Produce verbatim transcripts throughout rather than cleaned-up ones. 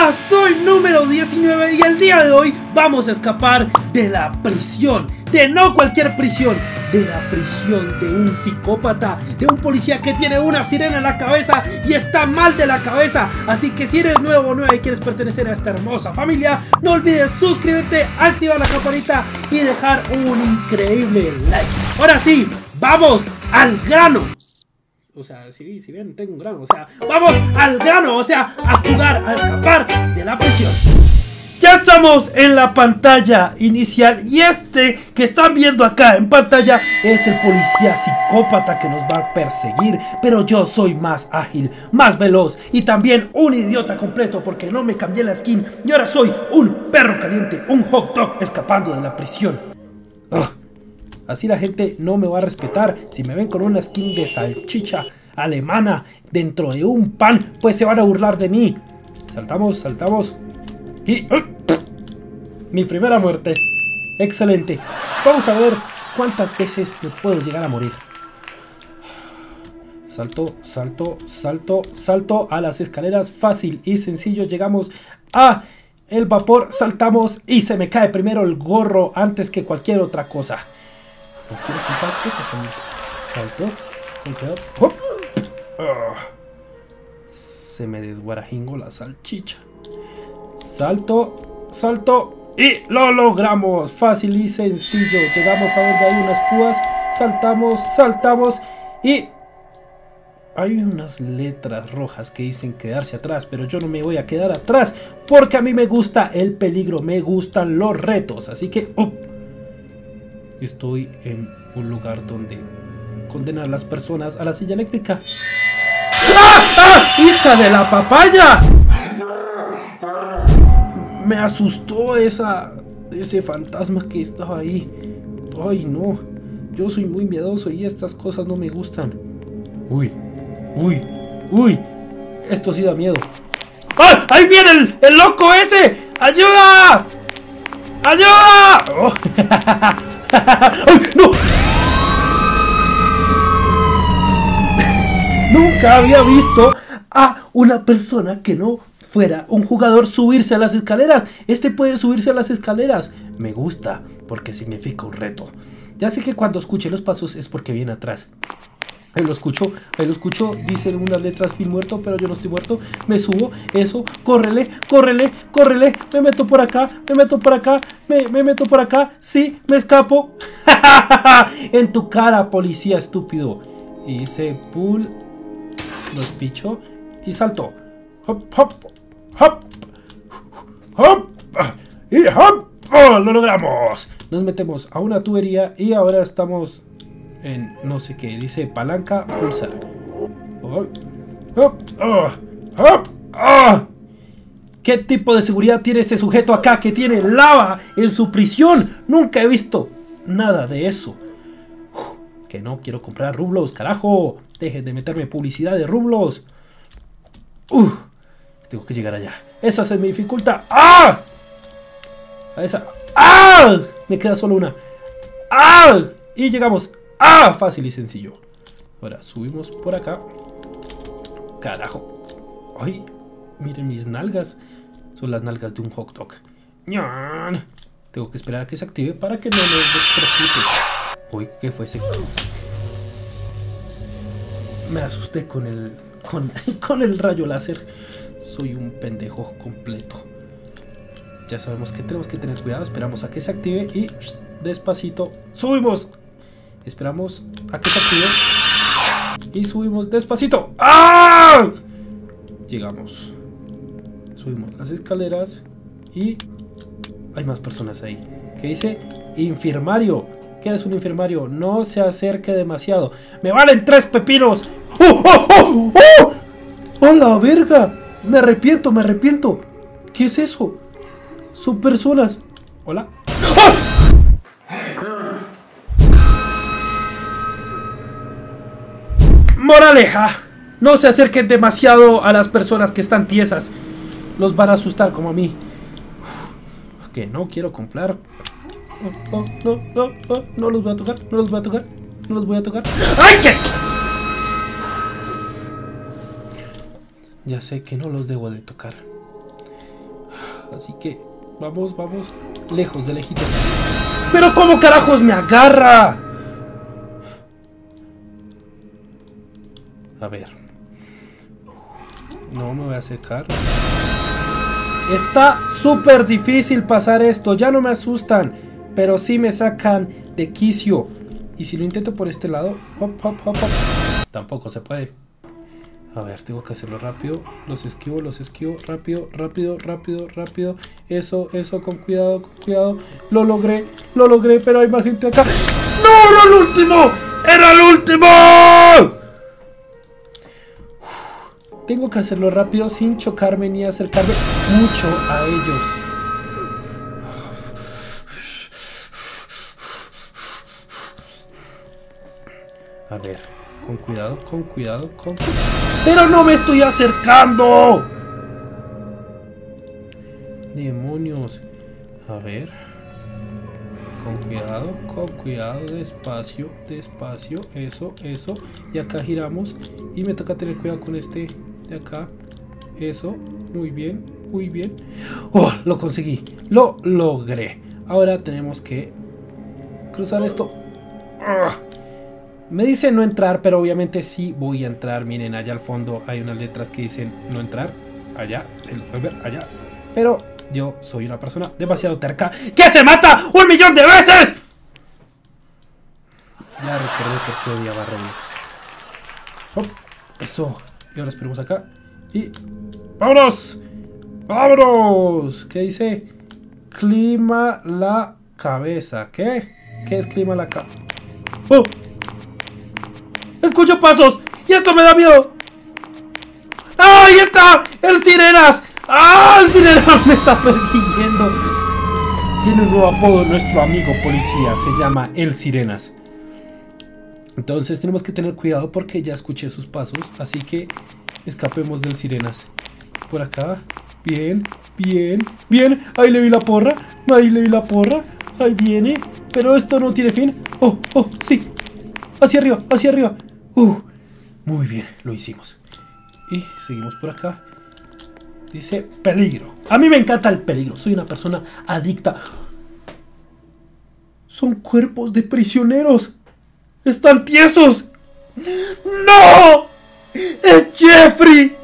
Hola, soy número diecinueve y el día de hoy vamos a escapar de la prisión. De no cualquier prisión, de la prisión de un psicópata, de un policía que tiene una sirena en la cabeza y está mal de la cabeza. Así que si eres nuevo o nueva y quieres pertenecer a esta hermosa familia, no olvides suscribirte, activar la campanita y dejar un increíble like. Ahora sí, vamos al grano. O sea, si, si ven, tengo un grano. O sea, vamos al grano. O sea, a jugar, a escapar de la prisión. Ya estamos en la pantalla inicial. Y este que están viendo acá en pantalla es el policía psicópata que nos va a perseguir. Pero yo soy más ágil, más veloz y también un idiota completo, porque no me cambié la skin y ahora soy un perro caliente, un hot dog escapando de la prisión. Ugh. Así la gente no me va a respetar. Si me ven con una skin de salchicha alemana dentro de un pan, pues se van a burlar de mí. Saltamos, saltamos. Y... ¡uh! Mi primera muerte. Excelente. Vamos a ver cuántas veces me puedo llegar a morir. Salto, salto, salto, salto a las escaleras. Fácil y sencillo. Llegamos a el vapor. Saltamos y se me cae primero el gorro antes que cualquier otra cosa. No quiero comprar cosas, amigo. Salto. Con cuidado. ¡Hop! Uh. Se me desguarajingó la salchicha. Salto. Salto. Y lo logramos. Fácil y sencillo. Llegamos a donde hay unas púas. Saltamos. Saltamos. Y hay unas letras rojas que dicen quedarse atrás. Pero yo no me voy a quedar atrás, porque a mí me gusta el peligro. Me gustan los retos. Así que... Uh. Estoy en un lugar donde condenar a las personas a la silla eléctrica. ¡Ah! ¡Ah! ¡Hija de la papaya! Me asustó esa, ese fantasma que estaba ahí. Ay, no. Yo soy muy miedoso y estas cosas no me gustan. Uy, uy, uy. Esto sí da miedo. ¡Ah! ¡Ahí viene el, el loco ese! ¡Ayuda! ¡Ayuda! Oh. ¡Ay, no! Nunca había visto a una persona que no fuera un jugador subirse a las escaleras. Este puede subirse a las escaleras. Me gusta porque significa un reto. Ya sé que cuando escuche los pasos es porque viene atrás. Ahí lo escucho, ahí lo escucho. Dicen unas letras fin muerto, pero yo no estoy muerto. Me subo, eso, córrele, córrele, córrele. Me meto por acá, me meto por acá, me, me meto por acá. Sí, me escapo. En tu cara, policía estúpido. Hice pull, los picho y salto. Hop, hop, hop, hop, y hop. ¡Oh, lo logramos! Nos metemos a una tubería y ahora estamos en no sé qué. Dice palanca, pulsar. Oh, oh, oh, oh, oh. ¿Qué tipo de seguridad tiene este sujeto acá que tiene lava en su prisión? Nunca he visto nada de eso. Uf, que no quiero comprar rublos, carajo. Dejen de meterme publicidad de rublos. Uf, tengo que llegar allá. Esa se me dificulta. ¡Ah! A esa. ¡Ah! Me queda solo una. ¡Ah! Y llegamos. ¡Ah! Fácil y sencillo. Ahora subimos por acá. Carajo. ¡Ay! Miren mis nalgas. Son las nalgas de un hot dog. ¡Ñan! Tengo que esperar a que se active para que no me despreocupe. Uy, ¿qué fue ese? Me asusté con el... Con, con el rayo láser. Soy un pendejo completo. Ya sabemos que tenemos que tener cuidado. Esperamos a que se active y despacito subimos. Esperamos a que se active y subimos despacito. ¡Ah! Llegamos. Subimos las escaleras y hay más personas ahí. ¿Qué dice? Infirmario. ¿Qué es un infirmario? No se acerque demasiado. ¡Me valen tres pepinos! ¡Oh, oh, oh, oh! ¡Oh, la verga! Me arrepiento, me arrepiento. ¿Qué es eso? Son personas. Hola. ¡Ah! Moraleja, no se acerquen demasiado a las personas que están tiesas. Los van a asustar como a mí. Uf, que no quiero comprar. Oh, oh, no, no, no, no los voy a tocar, no los voy a tocar, no los voy a tocar. ¡Ay, qué! Ya sé que no los debo de tocar. Así que vamos, vamos. Lejos, de lejitos. ¡Pero cómo carajos me agarra! A ver. No me voy a acercar. Está súper difícil pasar esto. Ya no me asustan, pero sí me sacan de quicio. Y si lo intento por este lado, hop, hop, hop, hop, tampoco se puede. A ver, tengo que hacerlo rápido. Los esquivo, los esquivo. Rápido, rápido, rápido, rápido. Eso, eso, con cuidado, con cuidado. Lo logré, lo logré, pero hay más gente acá. ¡No, era el último! ¡Era el último! Uf, tengo que hacerlo rápido sin chocarme ni acercarme mucho a ellos. A ver, con cuidado, con cuidado, con cuidado. ¡Pero no me estoy acercando! ¡Demonios! A ver. Con cuidado, con cuidado, despacio, despacio. Eso, eso. Y acá giramos. Y me toca tener cuidado con este de acá. Eso, muy bien, muy bien. ¡Oh! Lo conseguí, lo logré. Ahora tenemos que cruzar esto. ¡Ah! Me dice no entrar, pero obviamente sí voy a entrar. Miren, allá al fondo hay unas letras que dicen no entrar. Allá, se lo pueden ver, allá. Pero yo soy una persona demasiado terca ¡que se mata un millón de veces! Ya recordé por qué odiaba Roblox. Hop, eso. Y ahora esperemos acá. Y ¡vámonos! ¡Vámonos! ¿Qué dice? Clima la cabeza. ¿Qué? ¿Qué es clima la cabeza? ¡Oh! ¡Escucho pasos! ¡Y esto me da miedo! ¡Ah! ¡Ahí está! ¡El Sirenas! ¡Ah! ¡El Sirenas me está persiguiendo! Tiene un nuevo apodo nuestro amigo policía. Se llama El Sirenas. Entonces tenemos que tener cuidado porque ya escuché sus pasos. Así que escapemos del Sirenas. Por acá. Bien, bien, bien. Ahí le vi la porra. Ahí le vi la porra. Ahí viene. Pero esto no tiene fin. ¡Oh! ¡Oh! ¡Sí! Hacia arriba, hacia arriba. Uh, muy bien, lo hicimos. Y seguimos por acá. Dice peligro. A mí me encanta el peligro. Soy una persona adicta. Son cuerpos de prisioneros. Están tiesos. ¡No! ¡Es Jeffrey!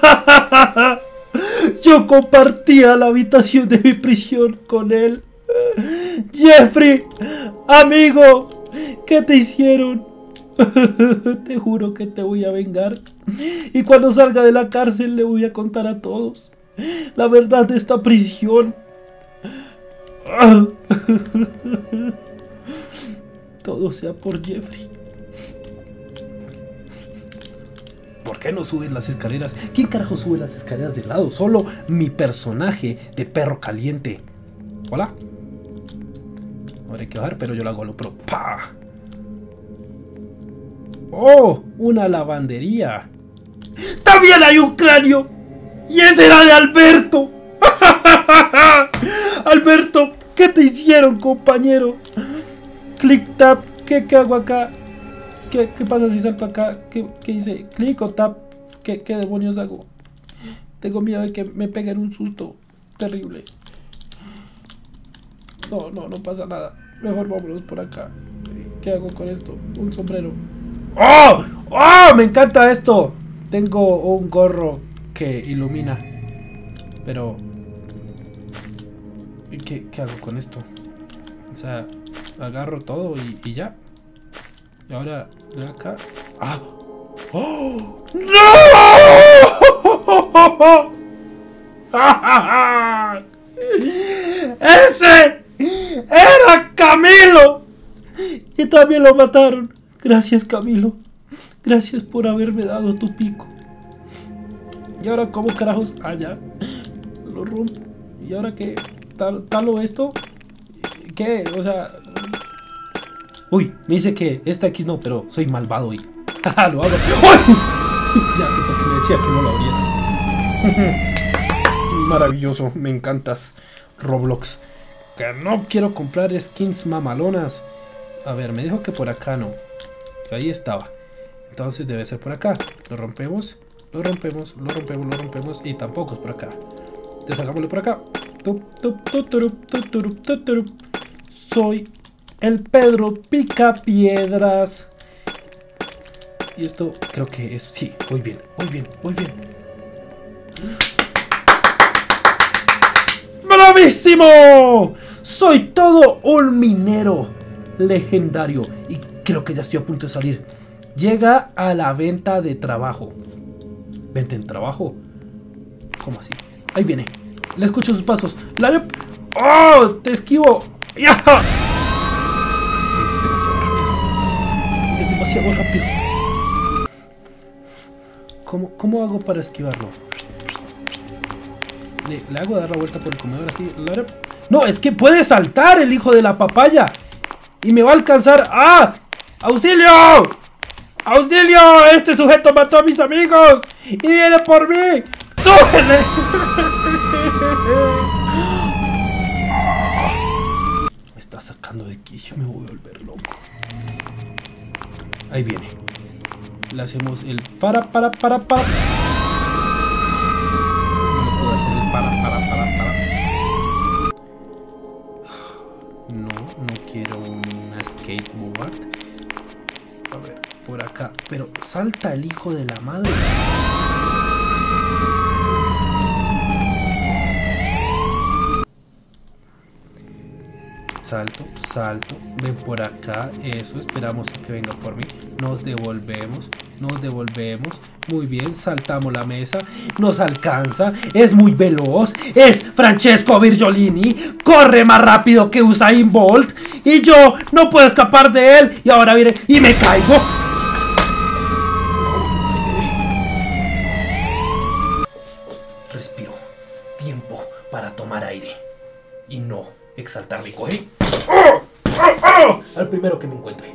Yo compartía la habitación de mi prisión con él. Jeffrey, amigo, ¿qué te hicieron? Te juro que te voy a vengar. Y cuando salga de la cárcel le voy a contar a todos la verdad de esta prisión. Todo sea por Jeffrey. ¿Por qué no subes las escaleras? ¿Quién carajo sube las escaleras de lado? Solo mi personaje de perro caliente. Hola. Ahora hay que bajar, pero yo lo hago a lo pro. ¡Pah! ¡Oh! Una lavandería. ¡También hay un cráneo! ¡Y ese era de Alberto! Alberto, ¿qué te hicieron, compañero? Click tap. ¿Qué, qué hago acá? ¿Qué, ¿Qué pasa si salto acá? ¿Qué, qué hice? ¿Click o tap? ¿Qué, ¿Qué demonios hago? Tengo miedo de que me peguen un susto terrible. No, no, no pasa nada. Mejor vámonos por acá. ¿Qué hago con esto? Un sombrero. ¡Oh! ¡Oh! Me encanta esto. Tengo un gorro que ilumina. Pero ¿Qué, qué hago con esto? O sea, agarro todo y, y ya. Y ahora de acá. ¡Ah! ¡Oh! ¡No! ¡Ese era Camilo! Y también lo mataron. Gracias, Camilo. Gracias por haberme dado tu pico. Y ahora, ¿cómo carajos? Ah, ya. Lo rompo. ¿Y ahora qué? ¿Tal, talo esto? ¿Qué? O sea... Uy, me dice que esta X no, pero soy malvado y... lo hago. ¡Uy! Ya sé por qué me decía que no lo abriera. Maravilloso, me encantas, Roblox. Que no quiero comprar skins mamalonas. A ver, me dijo que por acá no. Que ahí estaba. Entonces debe ser por acá. Lo rompemos, lo rompemos, lo rompemos, lo rompemos. Y tampoco es por acá. Entonces hagámoslo por acá. Soy el Pedro Picapiedras. Y esto creo que es... Sí, voy bien, voy bien, voy bien. ¡Bravísimo! Soy todo un minero legendario. Y creo que ya estoy a punto de salir. Llega a la venta de trabajo. ¿Venta en trabajo? ¿Cómo así? Ahí viene. Le escucho sus pasos. La... ¡Oh! ¡Te esquivo! ¡Ya! Es demasiado rápido. Es demasiado rápido. ¿Cómo, cómo hago para esquivarlo? Le, le hago dar la vuelta por el comedor así. No, es que puede saltar el hijo de la papaya. Y me va a alcanzar. ¡Ah! ¡Auxilio! ¡Auxilio! Este sujeto mató a mis amigos. Y viene por mí. ¡Súbele! Me está sacando de quicio. Me voy a volver loco. Ahí viene. Le hacemos el para, para, para, para. No puedo hacer el para, para, para, para. No, no quiero una skateboard. A ver, por acá. Pero salta el hijo de la madre. Salto, salto, ven por acá, eso, esperamos a que venga por mí, nos devolvemos, nos devolvemos, muy bien, saltamos la mesa, nos alcanza, es muy veloz, es Francesco Virgolini, corre más rápido que Usain Bolt, y yo no puedo escapar de él, y ahora viene, y me caigo. Respiro, tiempo para tomar aire, y no exaltarme y coger. ¡Oh! ¡Oh! ¡Oh! Al primero que me encuentre.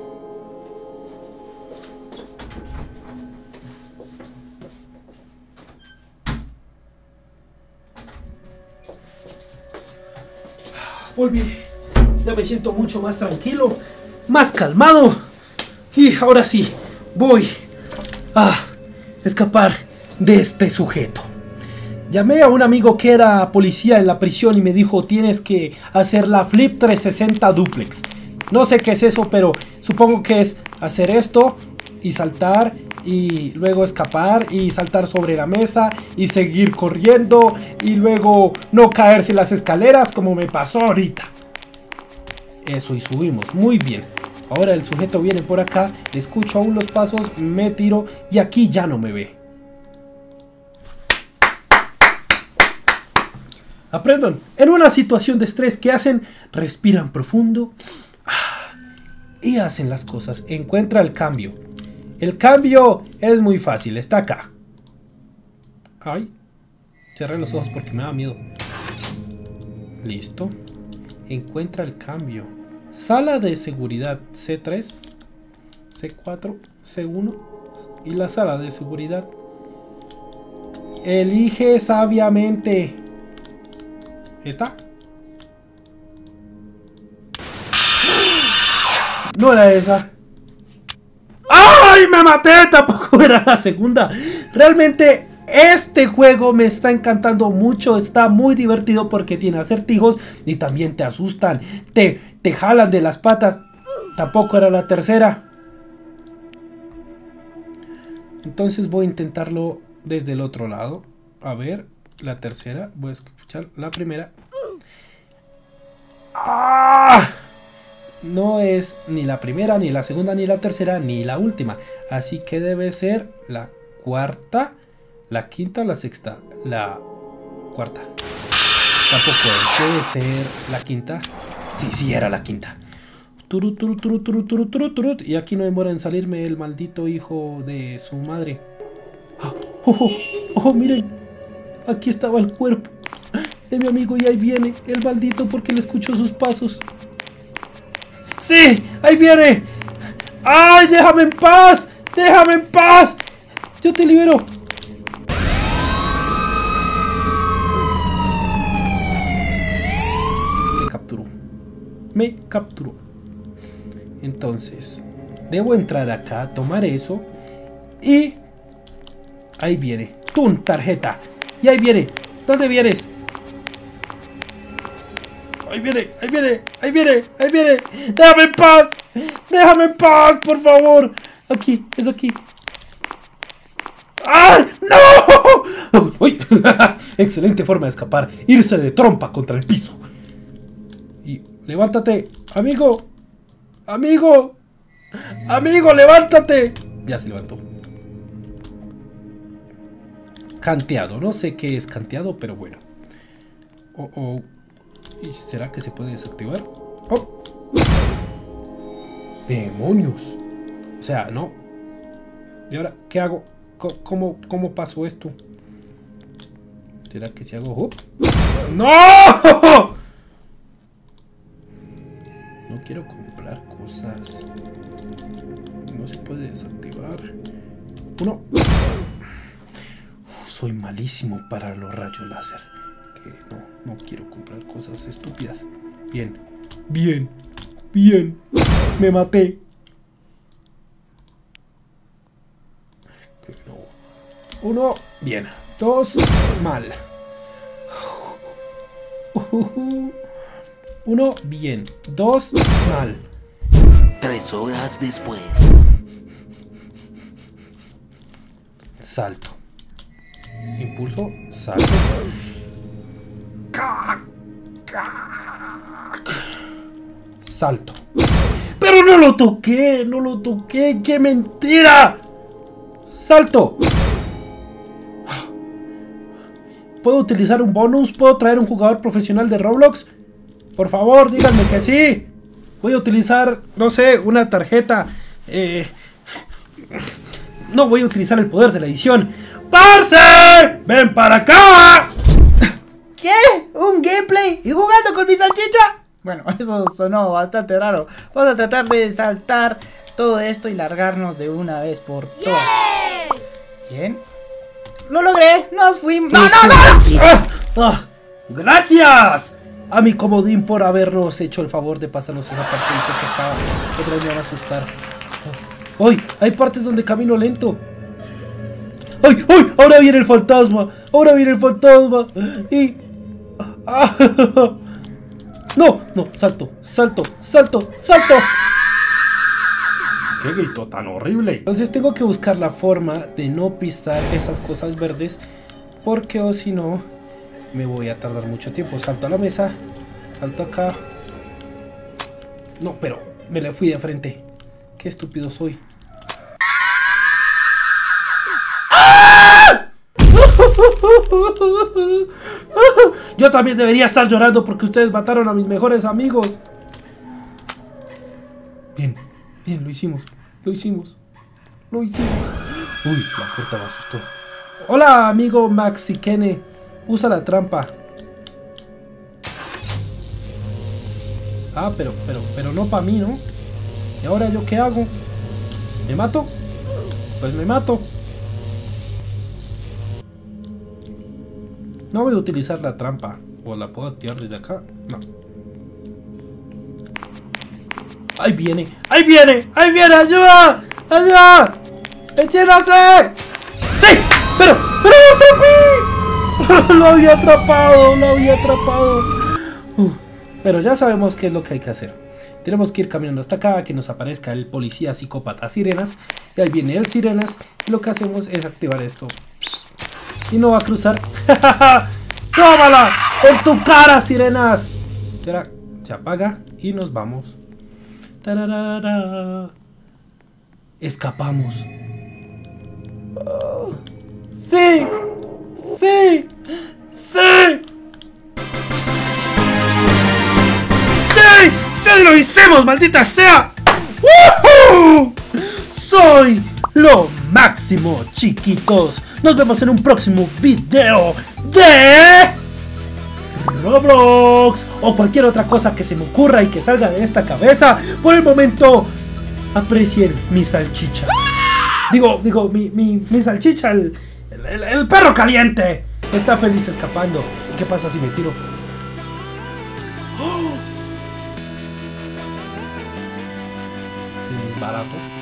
Volví. Ya me siento mucho más tranquilo, más calmado. Y ahora sí, voy a escapar de este sujeto. Llamé a un amigo que era policía en la prisión y me dijo: tienes que hacer la flip trescientos sesenta duplex. No sé qué es eso, pero supongo que es hacer esto y saltar y luego escapar y saltar sobre la mesa y seguir corriendo y luego no caerse en las escaleras como me pasó ahorita. Eso, y subimos. Muy bien. Ahora el sujeto viene por acá, escucho aún los pasos, me tiro y aquí ya no me ve. Aprendan, en una situación de estrés, ¿qué hacen? Respiran profundo y hacen las cosas. Encuentra el cambio. El cambio es muy fácil, está acá. Ay, cerré los ojos porque me da miedo. Listo. Encuentra el cambio. Sala de seguridad C tres, C cuatro, C uno y la sala de seguridad. Elige sabiamente. ¿Esta? No era esa. ¡Ay! ¡Me maté! Tampoco era la segunda. Realmente este juego me está encantando mucho. Está muy divertido porque tiene acertijos y también te asustan. Te, te jalan de las patas. Tampoco era la tercera. Entonces voy a intentarlo desde el otro lado. A ver, la tercera. Voy a escuchar la primera. ¡Ah! No es ni la primera, ni la segunda, ni la tercera, ni la última. Así que debe ser la cuarta, la quinta o la sexta. La cuarta. Tampoco es. Debe ser la quinta. Sí, sí, era la quinta. Turut, turut, turut, turut, turut, turut, turut. Y aquí no demora en salirme el maldito hijo de su madre. ¡Oh, oh, oh! Miren! Aquí estaba el cuerpo de mi amigo y ahí viene el maldito porque le escucho sus pasos. ¡Sí! ¡Ahí viene! ¡Ay! ¡Déjame en paz! ¡Déjame en paz! ¡Yo te libero! Me capturó. Me capturó. Entonces, debo entrar acá, tomar eso y... ahí viene. ¡Tum! Tarjeta. Y ahí viene. ¿Dónde vienes? Ahí viene, ahí viene, ahí viene, ahí viene. Déjame en paz. Déjame en paz, por favor. Aquí, es aquí. ¡Ah! ¡No! ¡Uy! Excelente forma de escapar. Irse de trompa contra el piso. Y levántate, amigo. Amigo. Amigo, levántate. Ya se levantó. Canteado. No sé qué es canteado, pero bueno. Oh, oh. ¿Y será que se puede desactivar? ¡Oh! ¡Demonios! O sea, no. ¿Y ahora qué hago? ¿Cómo, cómo pasó esto? ¿Será que si hago... ¡up! ¡No! No quiero comprar cosas. No se puede desactivar. Uno. Uf, soy malísimo para los rayos láser. Que no, no quiero comprar cosas estúpidas. Bien, bien, bien. Me maté. Que no. Uno, bien. Dos, mal. Uno, bien. Dos, mal. Tres horas después. Salto. Impulso, salto. Salto. Pero no lo toqué, no lo toqué. ¡Qué mentira! Salto. ¿Puedo utilizar un bonus? ¿Puedo traer un jugador profesional de Roblox? Por favor, díganme que sí. Voy a utilizar, no sé, una tarjeta. Eh, no voy a utilizar el poder de la edición. ¡Parce! ¡Ven para acá! ¿Qué? ¿Un gameplay? ¿Y jugando con mi salchicha? Bueno, eso sonó bastante raro. Vamos a tratar de saltar todo esto y largarnos de una vez por todas. Bien. ¡Lo logré! ¡Nos fuimos! ¡No, no, no! ¡Ah! ¡Ah! ¡Gracias! A mi comodín por habernos hecho el favor de pasarnos esa parte. Dice que estaba... otra vez me van a asustar. ¡Ay! Hay partes donde camino lento. ¡Ay! ¡Ay! Ahora viene el fantasma. Ahora viene el fantasma. Y... ¡ah! ¡No! ¡No! ¡Salto! ¡Salto! ¡Salto! ¡Salto! ¡Qué grito tan horrible! Entonces tengo que buscar la forma de no pisar esas cosas verdes. Porque o si no, me voy a tardar mucho tiempo. Salto a la mesa. Salto acá. No, pero me le fui de frente. Qué estúpido soy. Yo también debería estar llorando porque ustedes mataron a mis mejores amigos. Bien, bien, lo hicimos. Lo hicimos. Lo hicimos. Uy, la puerta me asustó. Hola, amigo Maxi Kene. Usa la trampa. Ah, pero, pero, pero no para mí, ¿no? ¿Y ahora yo qué hago? ¿Me mato? Pues me mato. No voy a utilizar la trampa. ¿O la puedo activar desde acá? No. ¡Ahí viene! ¡Ahí viene! ¡Ahí viene! ¡Ayuda! ¡Ayuda! ¡Echénase! ¡Sí! ¡Pero! ¡Pero lo atrapé! ¡Lo había atrapado! ¡Lo había atrapado! Uf, pero ya sabemos qué es lo que hay que hacer. Tenemos que ir caminando hasta acá, que nos aparezca el policía psicópata Sirenas. Y ahí viene el Sirenas. Y lo que hacemos es activar esto. Y no va a cruzar. ¡Tómala! ¡En tu cara, Sirenas! Y ahora se apaga y nos vamos. Tararara. Escapamos. Oh. ¡Sí! ¡Sí! ¡Sí! ¡Sí! ¡Sí lo hicimos, maldita sea! ¡Woohoo! ¡Soy lo máximo, chiquitos! Nos vemos en un próximo video de Roblox o cualquier otra cosa que se me ocurra y que salga de esta cabeza. Por el momento, aprecien mi salchicha. Digo, digo, mi, mi, mi salchicha, el, el, el perro caliente. Está feliz escapando. ¿Y qué pasa si me tiro? ¡Oh! Barato.